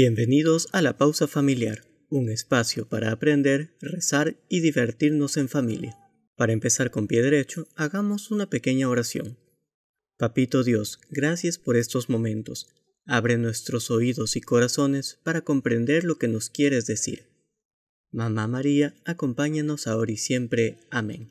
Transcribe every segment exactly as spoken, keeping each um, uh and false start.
Bienvenidos a La Pausa Familiar, un espacio para aprender, rezar y divertirnos en familia. Para empezar con pie derecho, hagamos una pequeña oración. Papito Dios, gracias por estos momentos. Abre nuestros oídos y corazones para comprender lo que nos quieres decir. Mamá María, acompáñanos ahora y siempre. Amén.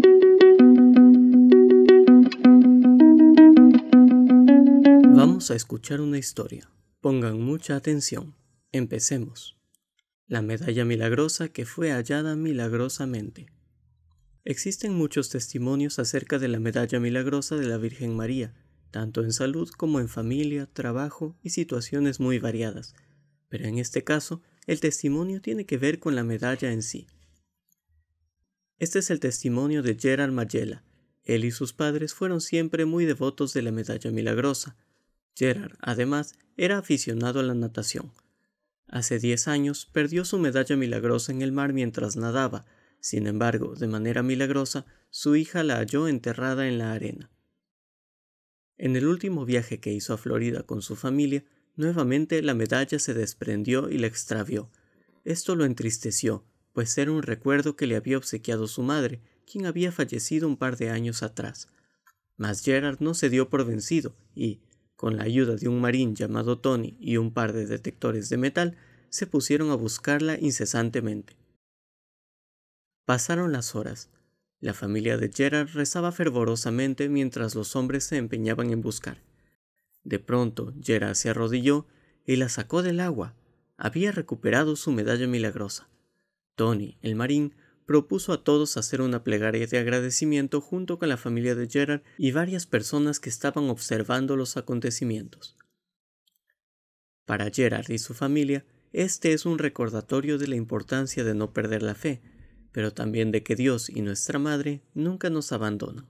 Vamos a escuchar una historia. Pongan mucha atención. Empecemos. La medalla milagrosa que fue hallada milagrosamente. Existen muchos testimonios acerca de la medalla milagrosa de la Virgen María, tanto en salud como en familia, trabajo y situaciones muy variadas. Pero en este caso, el testimonio tiene que ver con la medalla en sí. Este es el testimonio de Gerard Mayela. Él y sus padres fueron siempre muy devotos de la medalla milagrosa. Gerard, además, era aficionado a la natación. Hace diez años perdió su medalla milagrosa en el mar mientras nadaba. Sin embargo, de manera milagrosa, su hija la halló enterrada en la arena. En el último viaje que hizo a Florida con su familia, nuevamente la medalla se desprendió y la extravió. Esto lo entristeció, pues era un recuerdo que le había obsequiado su madre, quien había fallecido un par de años atrás. Mas Gerard no se dio por vencido y, con la ayuda de un marín llamado Tony y un par de detectores de metal, se pusieron a buscarla incesantemente. Pasaron las horas. La familia de Gerard rezaba fervorosamente mientras los hombres se empeñaban en buscar. De pronto, Gerard se arrodilló y la sacó del agua. Había recuperado su medalla milagrosa. Tony, el marín, propuso a todos hacer una plegaria de agradecimiento junto con la familia de Gerard y varias personas que estaban observando los acontecimientos. Para Gerard y su familia, este es un recordatorio de la importancia de no perder la fe, pero también de que Dios y nuestra Madre nunca nos abandonan.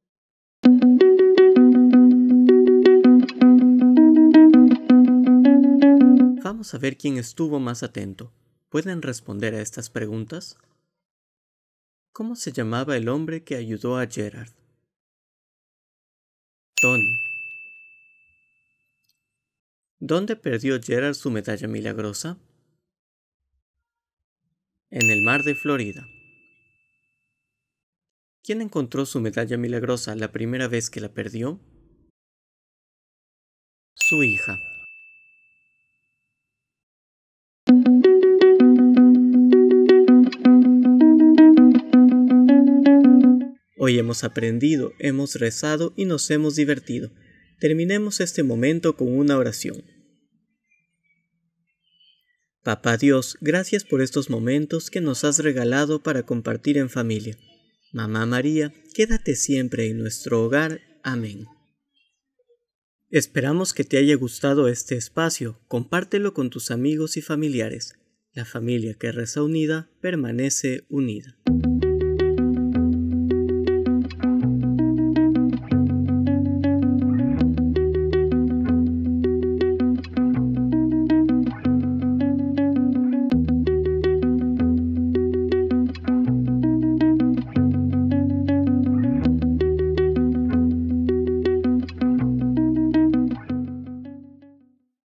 Vamos a ver quién estuvo más atento. ¿Pueden responder a estas preguntas? ¿Cómo se llamaba el hombre que ayudó a Gerard? Tony. ¿Dónde perdió Gerard su medalla milagrosa? En el mar de Florida. ¿Quién encontró su medalla milagrosa la primera vez que la perdió? Su hija. Hoy hemos aprendido, hemos rezado y nos hemos divertido. Terminemos este momento con una oración. Papá Dios, gracias por estos momentos que nos has regalado para compartir en familia. Mamá María, quédate siempre en nuestro hogar. Amén. Esperamos que te haya gustado este espacio. Compártelo con tus amigos y familiares. La familia que reza unida permanece unida.